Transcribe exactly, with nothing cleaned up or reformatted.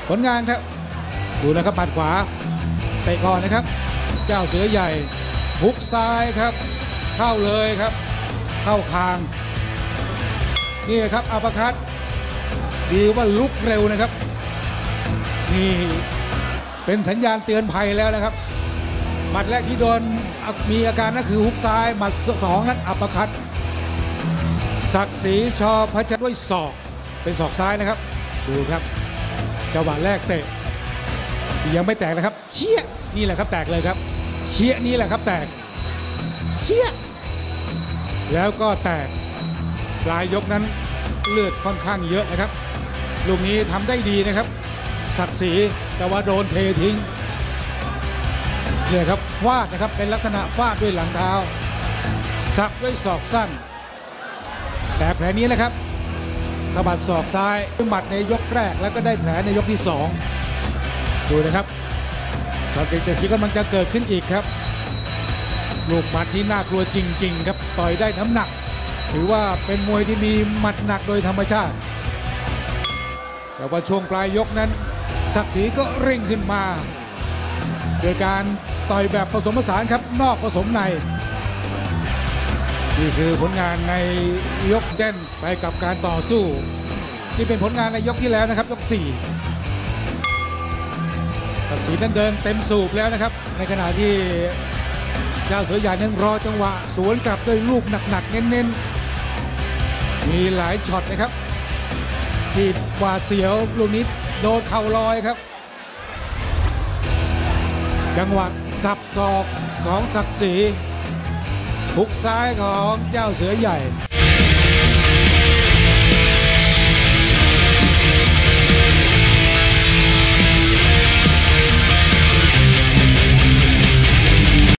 ผลงานครับดูนะครับปัดขวาเตะก่อนนะครับเจ้าเสือใหญ่ฮุกซ้ายครับเข้าเลยครับเข้าคางนี่ครับอัปเปอร์คัตดีว่าลุกเร็วนะครับนี่เป็นสัญญาณเตือนภัยแล้วนะครับหมัดแรกที่โดนมีอาการนั่นคือฮุกซ้ายหมัดสองนั้นอัปเปอร์คัตศักดิ์ศรีชอพัชรด้วยศอกเป็นศอกซ้ายนะครับดูครับจังหวะแรกเตะยังไม่แตกนะครับเชี่ยนี่แหละครับแตกเลยครับเชี่ยนี่แหละครับแตกเชี่ยแล้วก็แตกปลายยกนั้นเลือดค่อนข้างเยอะนะครับลูกนี้ทำได้ดีนะครับศักดิ์ศรีแต่ว่าโดนเททิ้งเนี่ยครับฟาดนะครับเป็นลักษณะฟาดด้วยหลังเท้าสับด้วยศอกสั้นแต่แผลนี้นะครับสะบัดศอกซ้ายหมัดในยกแรกแล้วก็ได้แผลในยกที่สองดูนะครับตอนเป็นเตะสีกำลังจะเกิดขึ้นอีกครับลูกหมัดที่น่ากลัวจริงๆครับต่อยได้น้ำหนักถือว่าเป็นมวยที่มีหมัดหนักโดยธรรมชาติแต่ว่าช่วงปลายยกนั้นศักดิ์ศรีก็เร่งขึ้นมาโดยการต่อยแบบผสมผสานครับนอกผสมในนี่คือผลงานในยกเด่นไปกับการต่อสู้ที่เป็นผลงานในยกที่แล้วนะครับยกสี่ศักดิ์ศรีนั้นเดินเต็มสูบแล้วนะครับในขณะที่เจ้าเสือใหญ่นั้นรอจังหวะสวนกลับด้วยลูกหนักๆเน้นๆมีหลายช็อตนะครับที่หวาดเสียวลูกนี้โดนเข่าลอยครับจังหวะสับศอกของศักดิ์ศรีฮุกซ้ายของเจ้าเสือใหญ่